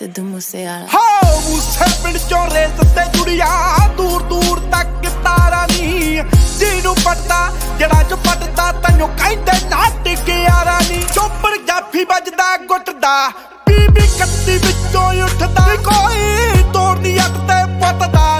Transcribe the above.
ਸਿੱਧੂ ਮੂਸੇਵਾਲਾ। ਹੋ ਮੂਸੇ ਪਿੰਡ ਚੋਂ ਰੇਸ ਤੇ ਜੁੜੀਆਂ ਦੂਰ ਦੂਰ ਤੱਕ ਤਾਰਾਂ ਨੀ, ਜਿਹਨੂੰ ਪੜਦਾ ਜਿਹੜਾ ਚ ਪੜਦਾ ਤੈਨੂੰ ਕਹਿੰਦੇ ਨਾ ਟਿਕਿਆਰਾ ਨੀ। ਚੋਪੜ ਜਾਫੀ ਵੱਜਦਾ ਗੁੱਟਦਾ ਬੀਬੀ ਕੱਤੀ ਵਿੱਚੋਂ ਉੱਠਦਾ, ਕੋਈ ਤੋੜ ਨੀ ਅੱਤ ਤੇ ਪੱਟਦਾ।